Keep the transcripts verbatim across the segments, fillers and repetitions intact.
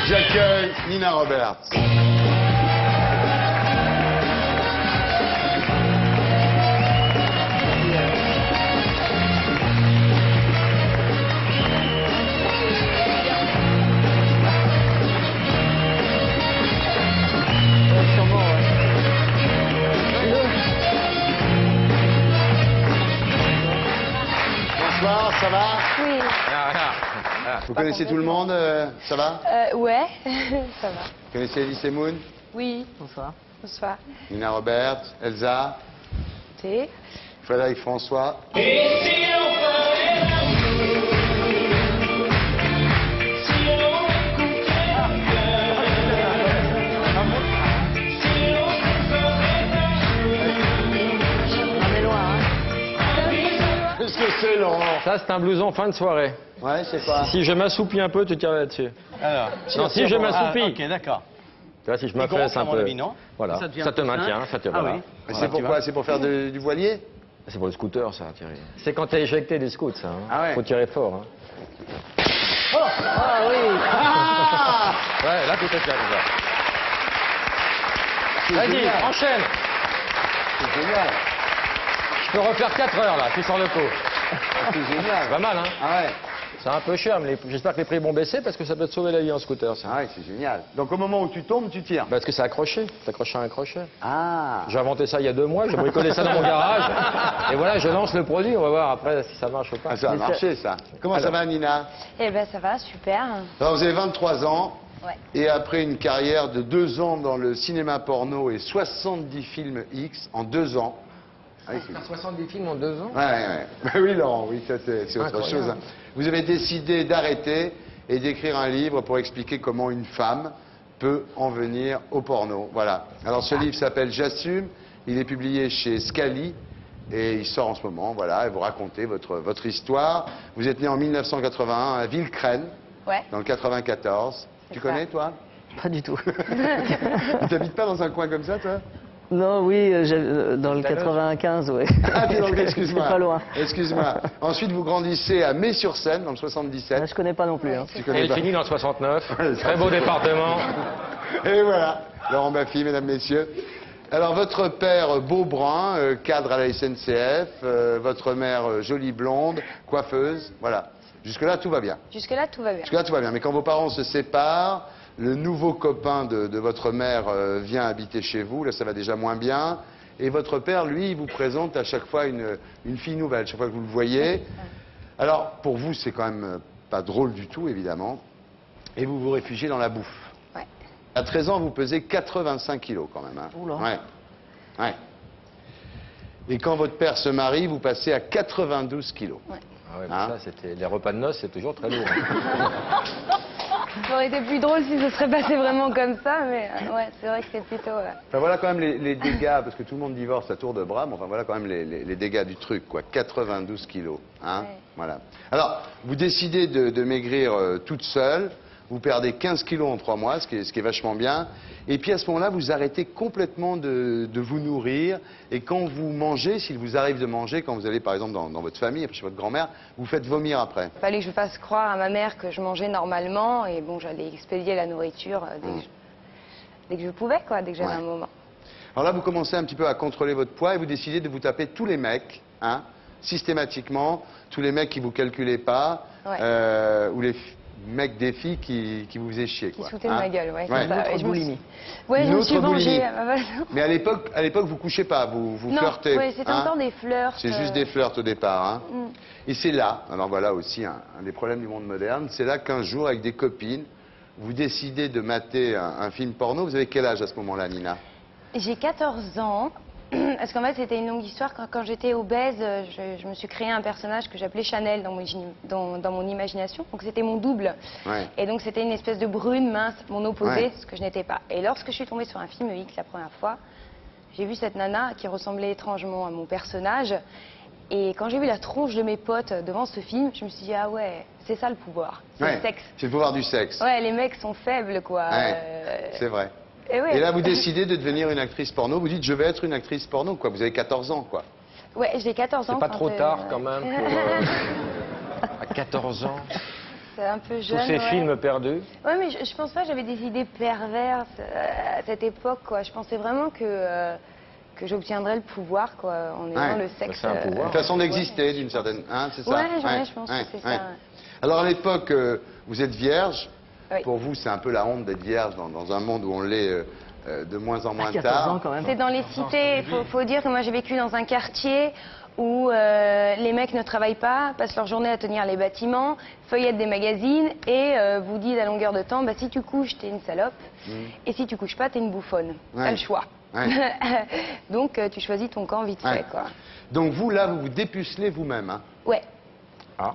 J'accueille Nina Roberts. Bonsoir, ça va? Oui. Ah, ah, ah. Vous connaissez tout le monde, euh, ça va? Euh, ouais, ça va. Vous connaissez Elise Moon? Oui. Bonsoir. Bonsoir. Nina Roberts, Elsa, T'es Frédéric François. On est loin, hein. Qu'est-ce que c'est, Laurent? Ça, c'est un blouson fin de soirée. Ouais, c'est pas. Si je m'assoupis un peu, tu tires là-dessus. Alors, Non, si je m'assoupis. Ah, ok, d'accord. Tu vois, si je Il m'affaisse gonfle, à un mon peu. avis, non Voilà, Ça devient ça te plus maintient, simple. ça te Ah voilà. oui. Mais Voilà, c'est tu pourquoi? vois. C'est pour faire de- du voilier? C'est pour le scooter, ça, Thierry. C'est quand t'es éjecté des scouts, ça. Hein. Ah ouais. Faut tirer fort. Hein. Ah oui. Ah Ouais, là, tout est clair, déjà. C'est Vas-y, génial. enchaîne. C'est génial. Je peux refaire quatre heures, là, tu sors le coup. C'est génial. C'est pas mal, hein. Ah ouais. C'est un peu cher, mais les- j'espère que les prix vont baisser parce que ça peut te sauver la vie en scooter, ça. Ah ouais, c'est génial. Donc au moment où tu tombes, tu tires. Parce que c'est accroché. T'accroches à un crochet. Ah. J'ai inventé ça il y a deux mois, j'ai bricolé ça dans mon garage. Et voilà, je lance le produit, on va voir après si ça marche ou pas. Ah, ça a Mais ça- marché, ça. Comment ça Alors. va, Nina? Eh ben, ça va, super. Alors, vous avez vingt-trois ans. Ouais. Et après une carrière de deux ans dans le cinéma porno et soixante-dix films X en deux ans. Ah oui, c'est- Faire soixante-dix films en deux ans. Ouais, ouais. Bah oui, Laurent, oui, ça c'est c'est autre Incroyable. chose. hein. Vous avez décidé d'arrêter et d'écrire un livre pour expliquer comment une femme peut en venir au porno. Voilà. Alors ce livre s'appelle J'assume. Il est publié chez Scali et il sort en ce moment. Voilà, et vous racontez votre, votre histoire. Vous êtes né en mille neuf cent quatre-vingt-un à Villecrène, Ouais. dans le quatre-vingt-quatorze. C'est Tu ça. connais, toi? Pas du tout. Tu t'habites pas dans un coin comme ça, toi? Non, oui, euh, j'ai- euh, dans le quatre-vingt-quinze, ouais. Ah, t'es dans le- excuse-moi. C'est pas loin. Excuse-moi. Ensuite, vous grandissez à Mai-sur-Seine, dans le soixante-dix-sept. Là, je connais pas non plus. Hein. Tu Et connais elle pas. finit dans le soixante-neuf. Ouais, ça, Très beau c'est- département. Et voilà, Laurent Baffy, mesdames, messieurs. Alors, votre père, beau brun, euh, cadre à la S N C F, euh, votre mère, euh, jolie blonde, coiffeuse, voilà. Jusque-là, tout va bien. Jusque-là, tout va bien. Jusque-là, tout va bien. Mais quand vos parents se séparent, le nouveau copain de, de votre mère euh, vient habiter chez vous, là, ça va déjà moins bien. Et votre père, lui, il vous présente à chaque fois une, une fille nouvelle, chaque fois que vous le voyez. Alors, pour vous, c'est quand même euh, pas drôle du tout, évidemment. Et vous vous réfugiez dans la bouffe. Ouais. À treize ans, vous pesez quatre-vingt-cinq kilos quand même. Hein. Oula. Ouais. Ouais. Et quand votre père se marie, vous passez à quatre-vingt-douze kilos. Ouais. Ah ouais, mais Hein ça, c'était les repas de noces, c'est toujours très lourd. Ça aurait été plus drôle si ce serait passé vraiment comme ça, mais euh, ouais, c'est vrai que c'est plutôt... euh, Enfin voilà quand même les, les dégâts, parce que tout le monde divorce à tour de bras, mais enfin voilà quand même les, les- les dégâts du truc, quoi. quatre-vingt-douze kilos. Hein. Ouais. Voilà. Alors, vous décidez de, de maigrir euh, toute seule, vous perdez quinze kilos en trois mois, ce qui est, ce qui est vachement bien. Et puis à ce moment-là, vous arrêtez complètement de, de vous nourrir. Et quand vous mangez, s'il vous arrive de manger, quand vous allez par exemple dans, dans votre famille, chez votre grand-mère, vous faites vomir après. Il fallait que je fasse croire à ma mère que je mangeais normalement et bon, j'allais expédier la nourriture euh, dès, Mm. que je, dès que je pouvais, quoi, dès que j'avais Ouais. un moment. Alors là, vous commencez un petit peu à contrôler votre poids et vous décidez de vous taper tous les mecs, hein, systématiquement, tous les mecs qui vous calculaient pas, Ouais. euh, ou les f- mecs des filles qui, qui vous faisaient chier. Qui Quoi, se foutaient de hein. ma gueule, ouais. Ouais. c'est ça. Une autre Et je me suis- boulimie. Ouais, Une je me autre suis vengée boulimie. à ma façon. Mais à l'époque, à l'époque, vous couchez pas, vous, vous Non, flirtez. ouais, c'était hein. encore des flirts. C'est juste euh, des flirts au départ. Hein. Mm. Et c'est là, alors voilà aussi un, un des problèmes du monde moderne, c'est là qu'un jour, avec des copines, vous décidez de mater un, un film porno. Vous avez quel âge à ce moment-là, Nina? J'ai quatorze ans. Parce qu'en fait, c'était une longue histoire. Quand, quand j'étais obèse, euh, je, je me suis créé un personnage que j'appelais Chanel dans mon, gini- dans, dans mon imagination. Donc c'était mon double. Ouais. Et donc c'était une espèce de brune mince, mon opposé, Ouais. ce que je n'étais pas. Et lorsque je suis tombée sur un film X la première fois, j'ai vu cette nana qui ressemblait étrangement à mon personnage. Et quand j'ai vu la tronche de mes potes devant ce film, je me suis dit, ah ouais, c'est ça le pouvoir. C'est Ouais. le sexe. C'est le pouvoir du sexe. Ouais, les mecs sont faibles, quoi. Ouais, Euh, c'est vrai. Et, ouais. Et là, vous décidez de devenir une actrice porno. Vous dites, je vais être une actrice porno, quoi. Vous avez quatorze ans, quoi. Ouais, j'ai quatorze ans. C'est pas quand, trop euh, tard quand même pour, euh, à quatorze ans. c'est un peu jeune. Tous ces ouais. films perdus. Ouais, mais je, je pense pas que j'avais des idées perverses euh, à cette époque, quoi. Je pensais vraiment que, euh, que j'obtiendrais le pouvoir, quoi, en ayant Ouais. le sexe. C'est un pouvoir. Une façon d'exister, d'une certaine... Hein, c'est ça Ouais, ouais, je pense que c'est ça, ouais. Alors, à l'époque, euh, vous êtes vierge. Oui. Pour vous, c'est un peu la honte d'être vierge dans, dans un monde où on l'est euh, euh, de moins en moins À quatorze tard. ans quand même. C'est dans les cités. Il faut, faut dire que moi, j'ai vécu dans un quartier où euh, les mecs ne travaillent pas, passent leur journée à tenir les bâtiments, feuillettent des magazines et euh, vous disent à longueur de temps, bah, si tu couches, t'es une salope, Mm. et si tu couches pas, t'es une bouffonne. Ouais. T'as le choix. Ouais. Donc, euh, tu choisis ton camp vite Ouais. fait, quoi. Donc vous, là, vous vous dépucelez vous-même. Hein. Ouais. Ah.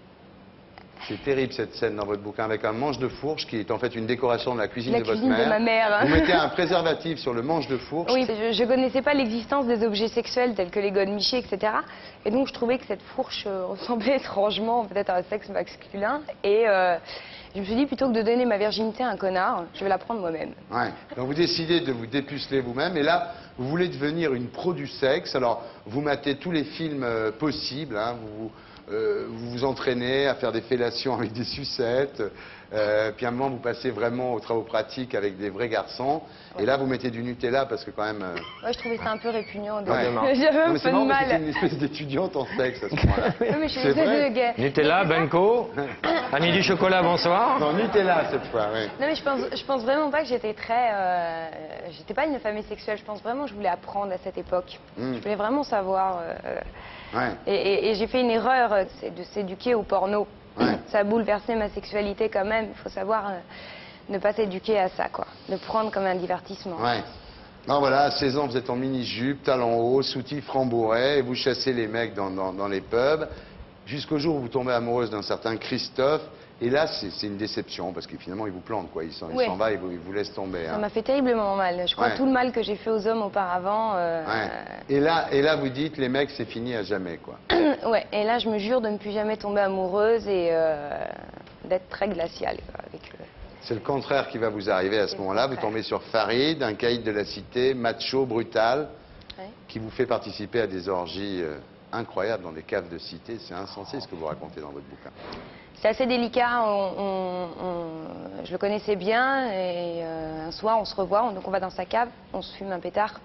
C'est terrible cette scène dans votre bouquin avec un manche de fourche qui est en fait une décoration de la cuisine La de votre cuisine de mère. ma mère. Vous mettez un préservatif sur le manche de fourche. Oui, je ne connaissais pas l'existence des objets sexuels tels que les godemichés, et cetera. Et donc je trouvais que cette fourche euh, ressemblait étrangement peut-être à un sexe masculin. Et euh, je me suis dit, plutôt que de donner ma virginité à un connard, je vais la prendre moi-même. Ouais. Donc vous décidez de vous dépuceler vous-même et là, vous voulez devenir une pro du sexe. Alors, vous matez tous les films euh, possibles, hein. vous, euh, vous vous entraînez à faire des fellations avec des sucettes, euh, puis à un moment, vous passez vraiment aux travaux pratiques avec des vrais garçons. Ouais. Et là, vous mettez du Nutella parce que quand même... Euh... Ouais, je trouvais ça un peu répugnant. De... Ouais. J'avais un Non, peu c'est de marrant, mal. c'était une espèce d'étudiante en sexe à ce moment-là. Oui, mais je suis C'est vrai. de gay. Nutella, Benko, Annie du chocolat, bonsoir. Non, Nutella cette fois, oui. Non, mais je pense, je pense vraiment pas que j'étais très... Euh, j'étais pas une femme sexuelle, je pense vraiment que je voulais apprendre à cette époque. Mm. Je voulais vraiment savoir... Euh, ouais. Et, et, et j'ai fait une erreur, c'est de s'éduquer au porno. Ouais. Ça a bouleversé ma sexualité quand même, il faut savoir... Euh, ne pas s'éduquer à ça, quoi. Le prendre comme un divertissement. Ouais. Non, voilà, à seize ans, vous êtes en mini-jupe, talons hauts, soutif rembourré, et vous chassez les mecs dans, dans, dans les pubs, jusqu'au jour où vous tombez amoureuse d'un certain Christophe, et là, c'est une déception, parce que finalement, il vous plante, quoi. Il s'en ouais. va, il vous, il vous laisse tomber. Ça hein. m'a fait terriblement mal. Je crois ouais. tout le mal que j'ai fait aux hommes auparavant... Euh... Ouais. Et là, et là, vous dites, les mecs, c'est fini à jamais, quoi. Ouais, et là, je me jure de ne plus jamais tomber amoureuse et euh, d'être très glaciale, quoi, avec eux. C'est le contraire qui va vous arriver à ce moment-là. Vous tombez sur Farid, un caïd de la cité, macho, brutal, ouais. qui vous fait participer à des orgies euh, incroyables dans des caves de cité. C'est insensé ce que vous racontez dans votre bouquin. C'est assez délicat. On, on, on, je le connaissais bien et euh, un soir, on se revoit. On, donc on va dans sa cave, on se fume un pétard.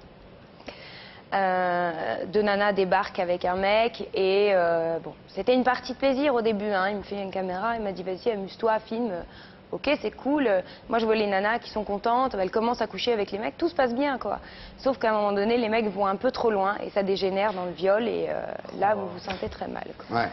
Euh, deux nanas débarquent avec un mec et euh, bon, c'était une partie de plaisir au début. Hein. Il me fait une caméra, il m'a dit vas-y, amuse-toi, filme. Ok, c'est cool. Moi, je vois les nanas qui sont contentes. Elles commencent à coucher avec les mecs. Tout se passe bien, quoi. Sauf qu'à un moment donné, les mecs vont un peu trop loin et ça dégénère dans le viol. Et euh, là, vous vous sentez très mal, quoi. Ouais.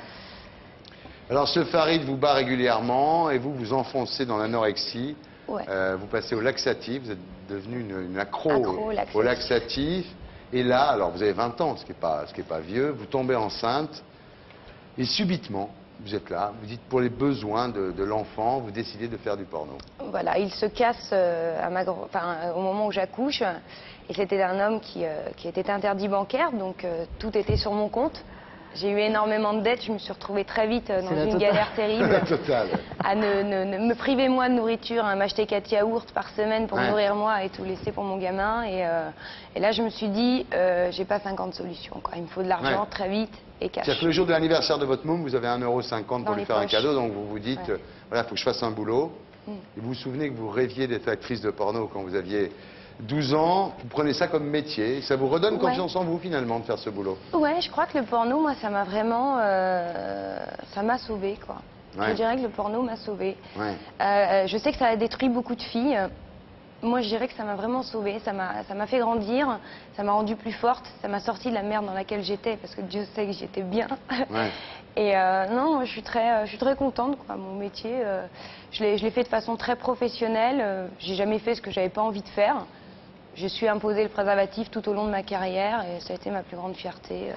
Alors, ce Farid vous bat régulièrement et vous vous enfoncez dans l'anorexie. Ouais. Euh, vous passez au laxatif. Vous êtes devenu une, une accro, accro laxatif. au laxatif. Et là, alors vous avez vingt ans, ce qui n'est pas, ce qui est pas vieux. Vous tombez enceinte et subitement, vous êtes là, vous dites pour les besoins de, de l'enfant, vous décidez de faire du porno. Voilà, il se casse euh, à ma, enfin, au moment où j'accouche. Et c'était un homme qui, euh, qui était interdit bancaire, donc euh, tout était sur mon compte. J'ai eu énormément de dettes, je me suis retrouvée très vite dans une totale. galère terrible. La totale. À ne, ne, ne me priver moi de nourriture, à m'acheter quatre yaourts par semaine pour ouais. nourrir moi et tout laisser pour mon gamin. Et, euh, et là, je me suis dit, euh, j'ai pas cinquante solutions, quoi. Il me faut de l'argent ouais. très vite et cash. C'est-à-dire que le jour de l'anniversaire de votre môme, vous avez un euro cinquante pour lui faire poches. un cadeau, donc vous vous dites, ouais. euh, voilà, il faut que je fasse un boulot. Mm. Et vous vous souvenez que vous rêviez d'être actrice de porno quand vous aviez douze ans, vous prenez ça comme métier, ça vous redonne ouais. confiance en vous finalement de faire ce boulot. Ouais, je crois que le porno, moi, ça m'a vraiment, euh, ça m'a sauvée, quoi. Ouais. Je dirais que le porno m'a sauvée. Ouais. Euh, je sais que ça a détruit beaucoup de filles. Moi, je dirais que ça m'a vraiment sauvée, ça m'a, ça m'a fait grandir, ça m'a rendue plus forte, ça m'a sorti de la merde dans laquelle j'étais, parce que Dieu sait que j'étais bien. Ouais. Et euh, non, je suis très, je suis très contente, quoi. Mon métier, euh, je l'ai, je l'ai fait de façon très professionnelle. Euh, j'ai jamais fait ce que j'avais pas envie de faire. Je suis imposé le préservatif tout au long de ma carrière et ça a été ma plus grande fierté.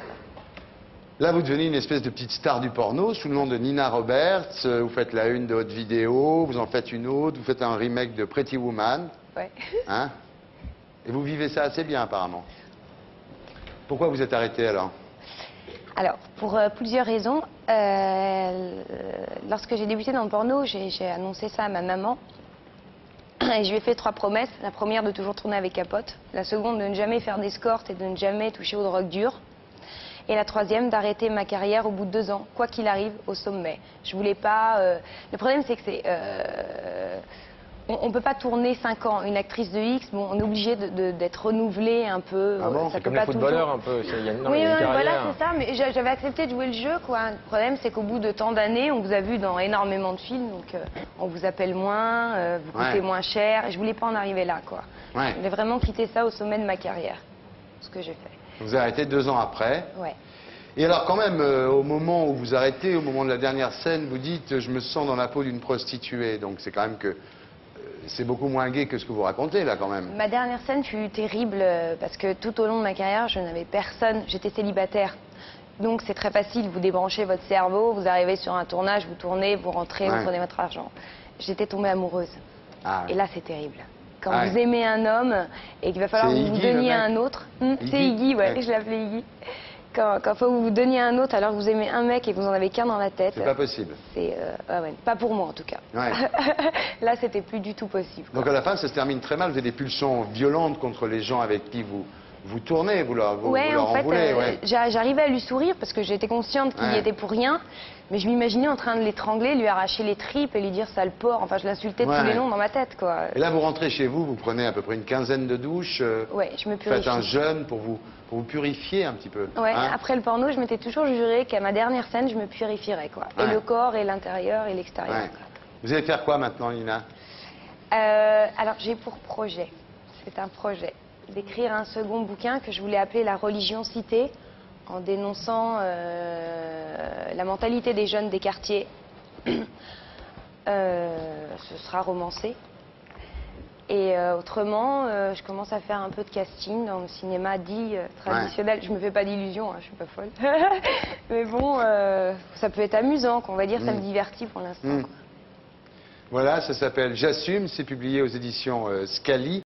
Là, vous devenez une espèce de petite star du porno sous le nom de Nina Roberts. Vous faites la une de votre vidéo, vous en faites une autre, vous faites un remake de Pretty Woman. Ouais. Hein? Et vous vivez ça assez bien, apparemment. Pourquoi vous êtes arrêtée alors? Alors, pour euh, plusieurs raisons. Euh, lorsque j'ai débuté dans le porno, j'ai annoncé ça à ma maman. Et je lui ai fait trois promesses. La première, de toujours tourner avec capote. La seconde, de ne jamais faire d'escorte et de ne jamais toucher aux drogues dures. Et la troisième, d'arrêter ma carrière au bout de deux ans, quoi qu'il arrive, au sommet. Je voulais pas... euh, Le problème, c'est que c'est... euh, On ne peut pas tourner cinq ans. Une actrice de X, bon, on est obligé de- de- d'être renouvelée un peu. Ah bon, ça C'est peut comme les pas footballeurs toujours- un peu. c'est- Il y a, non, Oui, il y a une oui, voilà, carrière. c'est ça. Mais j'a- j'avais accepté de jouer le jeu, quoi. Le problème, c'est qu'au bout de tant d'années, on vous a vu dans énormément de films, donc euh, on vous appelle moins, euh, vous coûtez Ouais. moins cher. Et je voulais pas en arriver là, quoi. Ouais. Je voulais vraiment quitter ça au sommet de ma carrière. Ce que j'ai fait. Vous arrêtez deux ans après. Ouais. Et alors quand même, euh, au moment où vous arrêtez, au moment de la dernière scène, vous dites euh, « je me sens dans la peau d'une prostituée ». Donc c'est quand même que euh, c'est beaucoup moins gai que ce que vous racontez là quand même. Ma dernière scène fut terrible euh, parce que tout au long de ma carrière, je n'avais personne. J'étais célibataire. Donc c'est très facile, vous débranchez votre cerveau, vous arrivez sur un tournage, vous tournez, vous rentrez, Ouais. vous prenez votre argent. J'étais tombée amoureuse. Ah, Et là, c'est terrible. Quand Ouais. vous aimez un homme et qu'il va falloir C'est que vous vous Iggy, le donniez mec à un autre. Hmm, Iggy c'est Iggy, ouais, Ouais. je l'appelais Iggy. Quand il faut que vous vous donniez à un autre alors que vous aimez un mec et que vous en avez qu'un dans la tête. c'est pas possible. C'est euh, ouais, ouais, pas pour moi en tout cas. Ouais. Là, c'était plus du tout possible. quoi. Donc à la fin, ça se termine très mal. Vous avez des pulsions violentes contre les gens avec qui vous vous tournez, vous leur, vous, Ouais, vous leur en fait, en voulez. euh, ouais. j'a- j'arrivais à lui sourire parce que j'étais consciente qu'il y Ouais. était pour rien, mais je m'imaginais en train de l'étrangler, lui arracher les tripes et lui dire sale porc. Enfin, je l'insultais Ouais. tous les noms dans ma tête, quoi. Et là, vous rentrez chez vous, vous prenez à peu près une quinzaine de douches. euh, Ouais, je me Faites purifie. un jeûne pour vous, pour vous purifier un petit peu. Ouais, hein. après le porno, je m'étais toujours juré qu'à ma dernière scène, je me purifierais, quoi. Ouais. Et le corps, et l'intérieur, et l'extérieur. Ouais. Vous allez faire quoi maintenant, Nina? Euh, alors, j'ai pour projet, c'est un projet, d'écrire un second bouquin que je voulais appeler La religion citée, en dénonçant euh, la mentalité des jeunes des quartiers. Euh, ce sera romancé. Et euh, autrement, euh, je commence à faire un peu de casting dans le cinéma dit euh, traditionnel. Je me fais pas d'illusions, hein, je suis pas folle. Mais bon, euh, ça peut être amusant, qu'on va dire, ça me divertit pour l'instant. Mm. Voilà, ça s'appelle J'assume, c'est publié aux éditions euh, Scali.